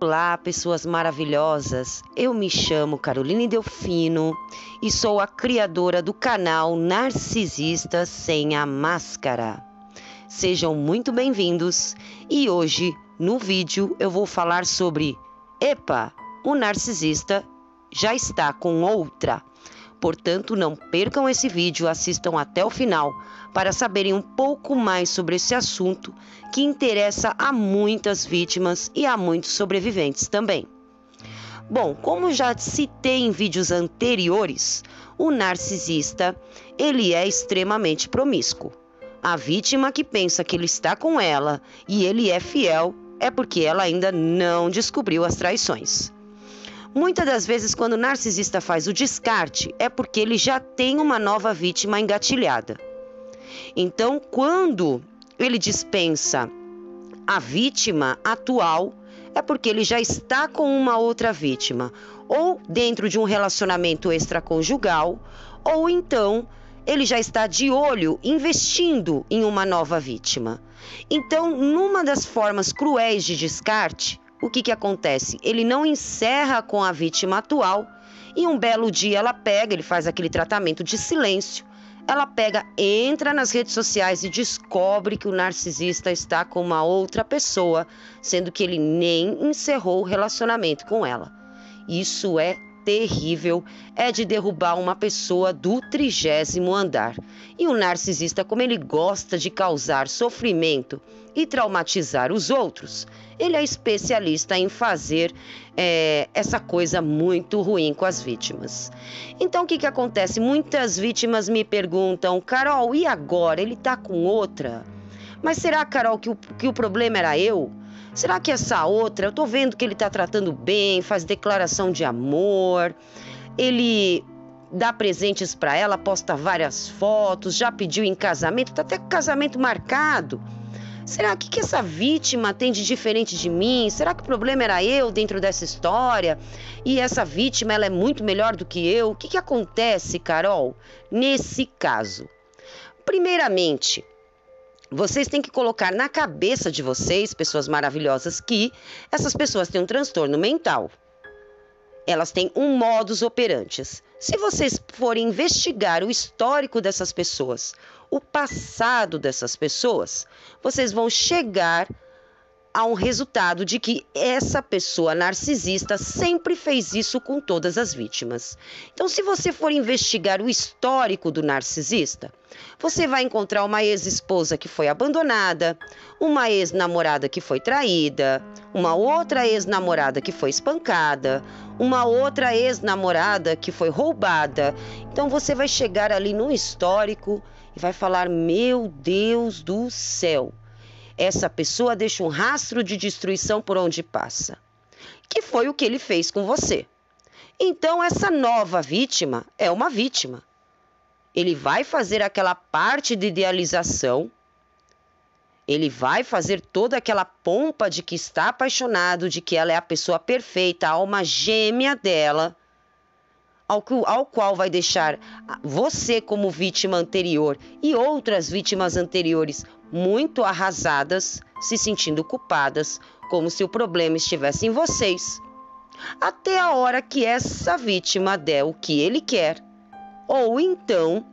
Olá, pessoas maravilhosas! Eu me chamo Caroline Delfino e sou a criadora do canal Narcisista Sem a Máscara. Sejam muito bem-vindos e hoje, no vídeo, eu vou falar sobre Epa, o narcisista já está com outra. Portanto, não percam esse vídeo, assistam até o final para saberem um pouco mais sobre esse assunto que interessa a muitas vítimas e a muitos sobreviventes também. Bom, como já citei em vídeos anteriores, o narcisista, ele é extremamente promíscuo. A vítima que pensa que ele está com ela e ele é fiel é porque ela ainda não descobriu as traições. Muitas das vezes, quando o narcisista faz o descarte, é porque ele já tem uma nova vítima engatilhada. Então, quando ele dispensa a vítima atual, é porque ele já está com uma outra vítima, ou dentro de um relacionamento extraconjugal, ou então ele já está de olho, investindo em uma nova vítima. Então, numa das formas cruéis de descarte, o que acontece? Ele não encerra com a vítima atual e um belo dia ela pega, ele faz aquele tratamento de silêncio, ela pega, entra nas redes sociais e descobre que o narcisista está com uma outra pessoa, sendo que ele nem encerrou o relacionamento com ela. Isso é terrível, é de derrubar uma pessoa do 30º andar. E o narcisista, como ele gosta de causar sofrimento e traumatizar os outros, ele é especialista em fazer essa coisa muito ruim com as vítimas. Então, o que acontece? Muitas vítimas me perguntam, Carol, e agora? Ele tá com outra? Mas será, Carol, que o problema era eu? Será que essa outra, eu tô vendo que ele tá tratando bem, faz declaração de amor, ele dá presentes para ela, posta várias fotos, já pediu em casamento, tá até com casamento marcado. Será que essa vítima tem de diferente de mim? Será que o problema era eu dentro dessa história? E essa vítima, ela é muito melhor do que eu? O que acontece, Carol, nesse caso? Primeiramente, vocês têm que colocar na cabeça de vocês, pessoas maravilhosas, que essas pessoas têm um transtorno mental. Elas têm um modus operandi. Se vocês forem investigar o histórico dessas pessoas, o passado dessas pessoas, vocês vão chegar a um resultado de que essa pessoa narcisista sempre fez isso com todas as vítimas. Então, se você for investigar o histórico do narcisista, você vai encontrar uma ex-esposa que foi abandonada, uma ex-namorada que foi traída, uma outra ex-namorada que foi espancada, uma outra ex-namorada que foi roubada. Então, você vai chegar ali no histórico e vai falar, meu Deus do céu, essa pessoa deixa um rastro de destruição por onde passa. Que foi o que ele fez com você. Então, essa nova vítima é uma vítima. Ele vai fazer aquela parte de idealização, ele vai fazer toda aquela pompa de que está apaixonado, de que ela é a pessoa perfeita, a alma gêmea dela, ao qual vai deixar você como vítima anterior e outras vítimas anteriores muito arrasadas, se sentindo culpadas, como se o problema estivesse em vocês, até a hora que essa vítima der o que ele quer, ou então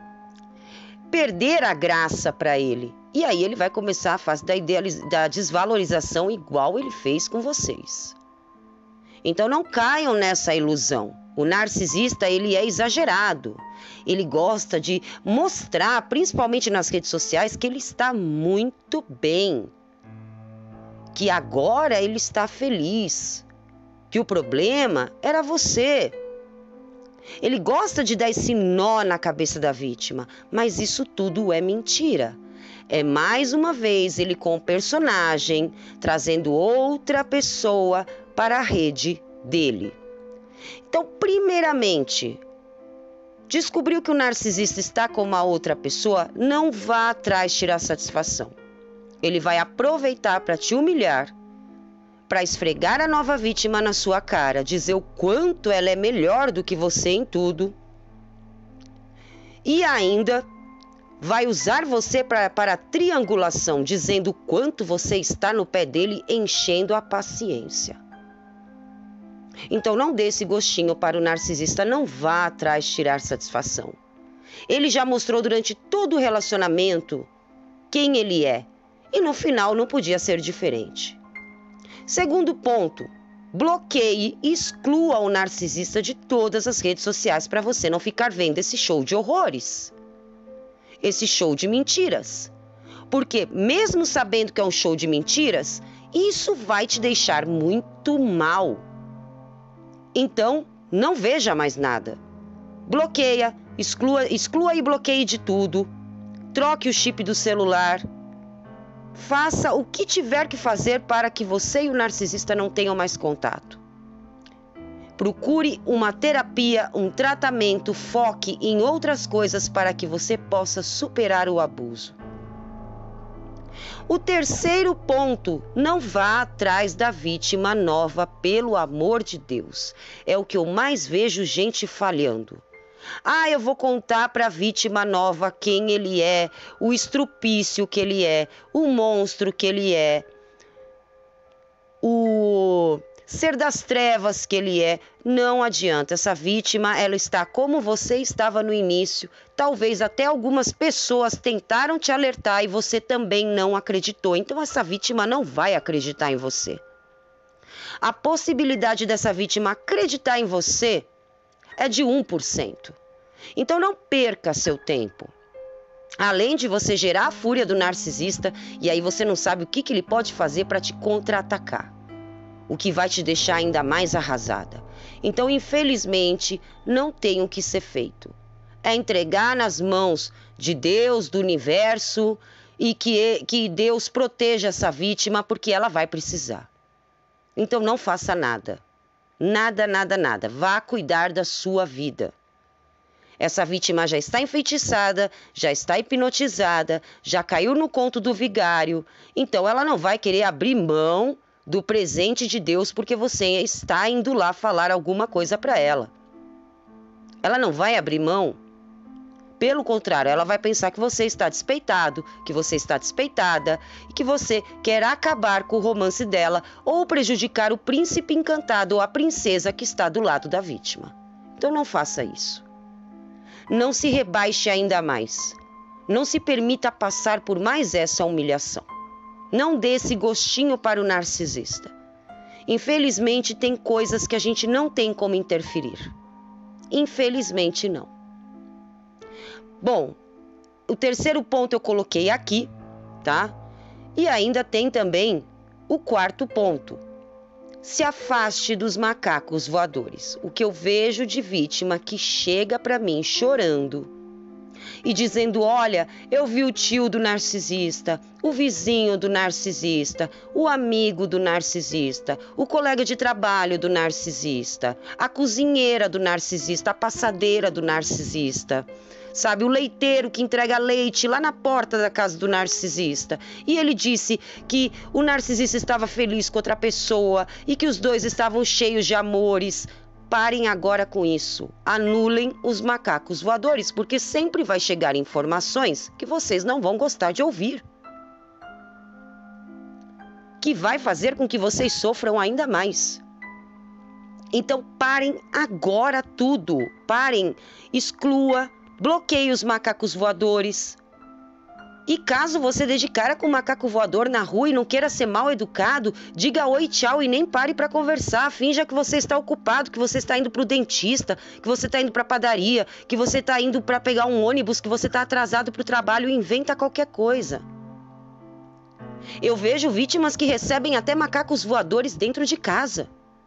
perder a graça para ele. E aí ele vai começar a fase da desvalorização igual ele fez com vocês. Então não caiam nessa ilusão. O narcisista, ele é exagerado. Ele gosta de mostrar, principalmente nas redes sociais, que ele está muito bem. Que agora ele está feliz. Que o problema era você. Ele gosta de dar esse nó na cabeça da vítima, mas isso tudo é mentira. É mais uma vez ele com o personagem, trazendo outra pessoa para a rede dele. Então, primeiramente, descobriu que o narcisista está com uma outra pessoa, não vá atrás tirar satisfação. Ele vai aproveitar para te humilhar, para esfregar a nova vítima na sua cara, dizer o quanto ela é melhor do que você em tudo. E ainda vai usar você para triangulação, dizendo o quanto você está no pé dele, enchendo a paciência. Então não dê esse gostinho para o narcisista, não vá atrás tirar satisfação. Ele já mostrou durante todo o relacionamento quem ele é e no final não podia ser diferente. Segundo ponto, bloqueie e exclua o narcisista de todas as redes sociais para você não ficar vendo esse show de horrores, esse show de mentiras. Porque mesmo sabendo que é um show de mentiras, isso vai te deixar muito mal. Então, não veja mais nada. Bloqueia, exclua e bloqueie de tudo. Troque o chip do celular. Faça o que tiver que fazer para que você e o narcisista não tenham mais contato. Procure uma terapia, um tratamento, foque em outras coisas para que você possa superar o abuso. O terceiro ponto, não vá atrás da vítima nova, pelo amor de Deus. É o que eu mais vejo gente falhando. Eu vou contar para a vítima nova quem ele é, o estrupício que ele é, o monstro que ele é, o ser das trevas que ele é. Não adianta, essa vítima, ela está como você estava no início. Talvez até algumas pessoas tentaram te alertar e você também não acreditou. Então essa vítima não vai acreditar em você. A possibilidade dessa vítima acreditar em você é de 1%. Então não perca seu tempo. Além de você gerar a fúria do narcisista, e aí você não sabe o que ele pode fazer para te contra-atacar, o que vai te deixar ainda mais arrasada. Então, infelizmente, não tem o que ser feito. É entregar nas mãos de Deus, do universo, e que Deus proteja essa vítima, porque ela vai precisar. Então não faça nada. Nada, nada, nada. Vá cuidar da sua vida. Essa vítima já está enfeitiçada, já está hipnotizada, já caiu no conto do vigário. Então ela não vai querer abrir mão do presente de Deus porque você está indo lá falar alguma coisa para ela. Ela não vai abrir mão. Pelo contrário, ela vai pensar que você está despeitado, que você está despeitada e que você quer acabar com o romance dela ou prejudicar o príncipe encantado ou a princesa que está do lado da vítima. Então não faça isso. Não se rebaixe ainda mais. Não se permita passar por mais essa humilhação. Não dê esse gostinho para o narcisista. Infelizmente, tem coisas que a gente não tem como interferir. Infelizmente, não. Bom, o terceiro ponto eu coloquei aqui, tá? E ainda tem também o quarto ponto. Se afaste dos macacos voadores. O que eu vejo de vítima que chega para mim chorando e dizendo: olha, eu vi o tio do narcisista, o vizinho do narcisista, o amigo do narcisista, o colega de trabalho do narcisista, a cozinheira do narcisista, a passadeira do narcisista. Sabe, o leiteiro que entrega leite lá na porta da casa do narcisista. E ele disse que o narcisista estava feliz com outra pessoa e que os dois estavam cheios de amores. Parem agora com isso. Anulem os macacos voadores, porque sempre vai chegar informações que vocês não vão gostar de ouvir, que vai fazer com que vocês sofram ainda mais. Então parem agora tudo. Parem, exclua, bloqueie os macacos voadores. E caso você dê de cara com um macaco voador na rua e não queira ser mal educado, diga oi, tchau e nem pare para conversar. Finja que você está ocupado, que você está indo para o dentista, que você está indo para a padaria, que você está indo para pegar um ônibus, que você está atrasado para o trabalho e inventa qualquer coisa. Eu vejo vítimas que recebem até macacos voadores dentro de casa.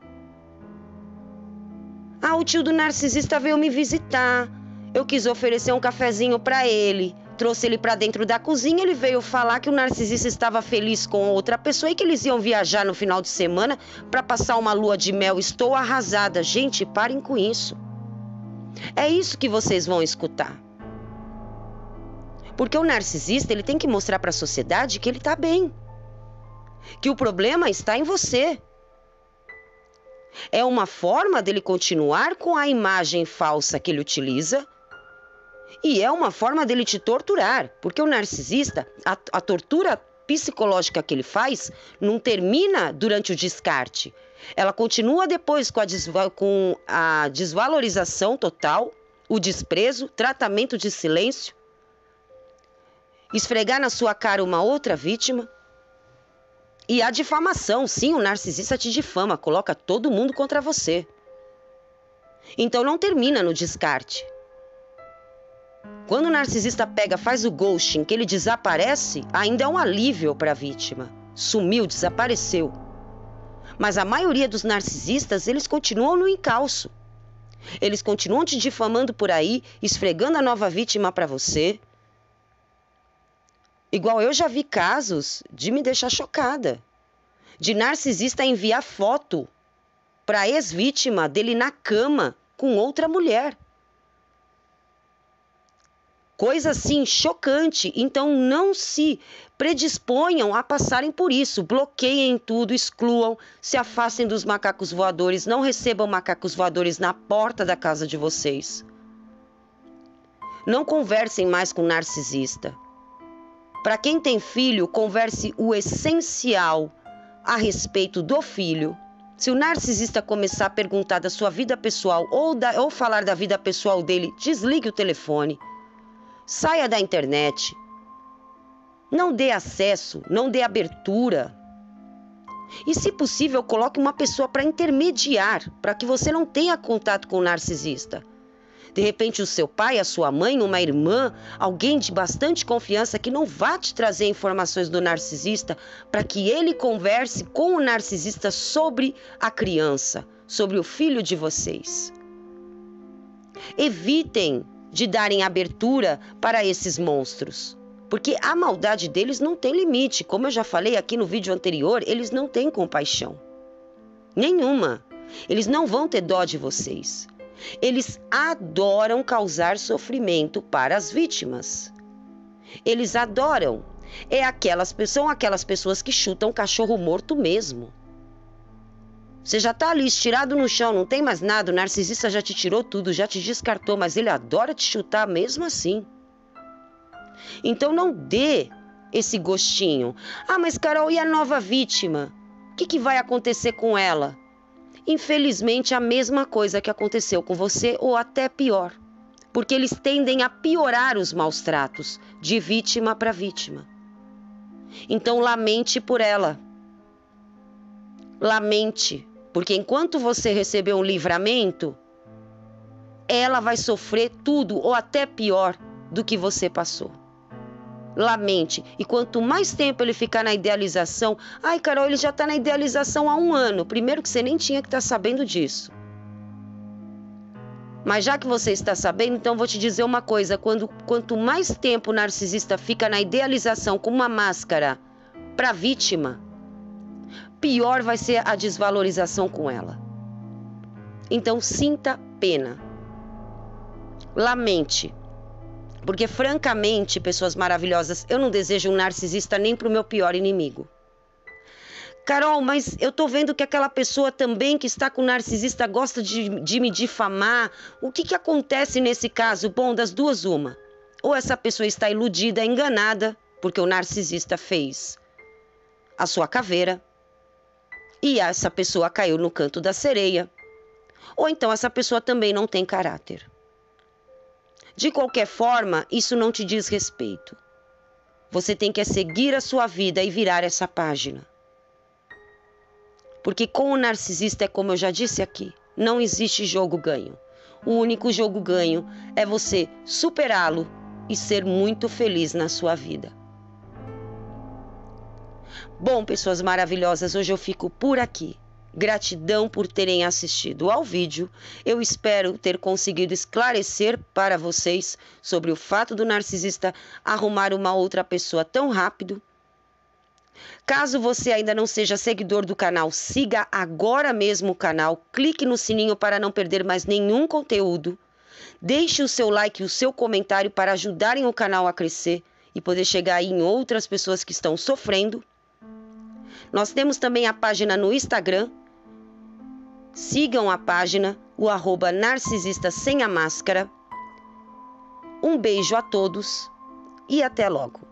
O tio do narcisista veio me visitar. Eu quis oferecer um cafezinho para ele. Trouxe ele para dentro da cozinha, ele veio falar que o narcisista estava feliz com outra pessoa e que eles iam viajar no final de semana para passar uma lua de mel. Estou arrasada. Gente, parem com isso. É isso que vocês vão escutar. Porque o narcisista, ele tem que mostrar para a sociedade que ele está bem. Que o problema está em você. É uma forma dele continuar com a imagem falsa que ele utiliza. E é uma forma dele te torturar, porque o narcisista, a tortura psicológica que ele faz não termina durante o descarte. Ela continua depois com a desvalorização total, o desprezo, tratamento de silêncio, esfregar na sua cara uma outra vítima. E a difamação, sim, o narcisista te difama, coloca todo mundo contra você. Então não termina no descarte. Quando o narcisista faz o ghosting, que ele desaparece, ainda é um alívio para a vítima. Sumiu, desapareceu. Mas a maioria dos narcisistas, eles continuam no encalço. Eles continuam te difamando por aí, esfregando a nova vítima para você. Igual eu já vi casos de me deixar chocada. De narcisista enviar foto para a ex-vítima dele na cama com outra mulher. Coisa assim chocante. Então não se predisponham a passarem por isso. Bloqueiem tudo, excluam, se afastem dos macacos voadores, não recebam macacos voadores na porta da casa de vocês. Não conversem mais com narcisista. Para quem tem filho, converse o essencial a respeito do filho. Se o narcisista começar a perguntar da sua vida pessoal ou falar da vida pessoal dele, desligue o telefone. Saia da internet. Não dê acesso, não dê abertura. E, se possível, coloque uma pessoa para intermediar, para que você não tenha contato com o narcisista. De repente, o seu pai, a sua mãe, uma irmã, alguém de bastante confiança que não vá te trazer informações do narcisista, para que ele converse com o narcisista sobre a criança, sobre o filho de vocês. Evitem de darem abertura para esses monstros, porque a maldade deles não tem limite. Como eu já falei aqui no vídeo anterior, eles não têm compaixão nenhuma. Eles não vão ter dó de vocês. Eles adoram causar sofrimento para as vítimas. Eles adoram. São aquelas pessoas que chutam cachorro morto mesmo. Você já está ali estirado no chão, não tem mais nada, o narcisista já te tirou tudo, já te descartou, mas ele adora te chutar mesmo assim. Então não dê esse gostinho. Ah, mas Carol, e a nova vítima? O que vai acontecer com ela? Infelizmente, a mesma coisa que aconteceu com você, ou até pior. Porque eles tendem a piorar os maus tratos, de vítima para vítima. Então lamente por ela. Lamente. Porque enquanto você receber um livramento, ela vai sofrer tudo ou até pior do que você passou. Lamente. E quanto mais tempo ele ficar na idealização... Ai, Carol, ele já está na idealização há 1 ano. Primeiro que você nem tinha que estar sabendo disso. Mas já que você está sabendo, então vou te dizer uma coisa. Quanto mais tempo o narcisista fica na idealização com uma máscara para a vítima, pior vai ser a desvalorização com ela. Então sinta pena. Lamente. Porque francamente, pessoas maravilhosas, eu não desejo um narcisista nem para o meu pior inimigo. Carol, mas eu tô vendo que aquela pessoa também que está com o narcisista gosta de me difamar. O que acontece nesse caso? Bom, das duas uma. Ou essa pessoa está iludida, enganada, porque o narcisista fez a sua caveira. E essa pessoa caiu no canto da sereia. Ou então essa pessoa também não tem caráter. De qualquer forma, isso não te diz respeito. Você tem que seguir a sua vida e virar essa página. Porque com o narcisista é como eu já disse aqui, não existe jogo ganho. O único jogo ganho é você superá-lo e ser muito feliz na sua vida. Bom, pessoas maravilhosas, hoje eu fico por aqui. Gratidão por terem assistido ao vídeo. Eu espero ter conseguido esclarecer para vocês sobre o fato do narcisista arrumar uma outra pessoa tão rápido. Caso você ainda não seja seguidor do canal, siga agora mesmo o canal. Clique no sininho para não perder mais nenhum conteúdo. Deixe o seu like e o seu comentário para ajudarem o canal a crescer e poder chegar aí em outras pessoas que estão sofrendo. Nós temos também a página no Instagram. Sigam a página, o @narcisista sem a máscara. Um beijo a todos e até logo.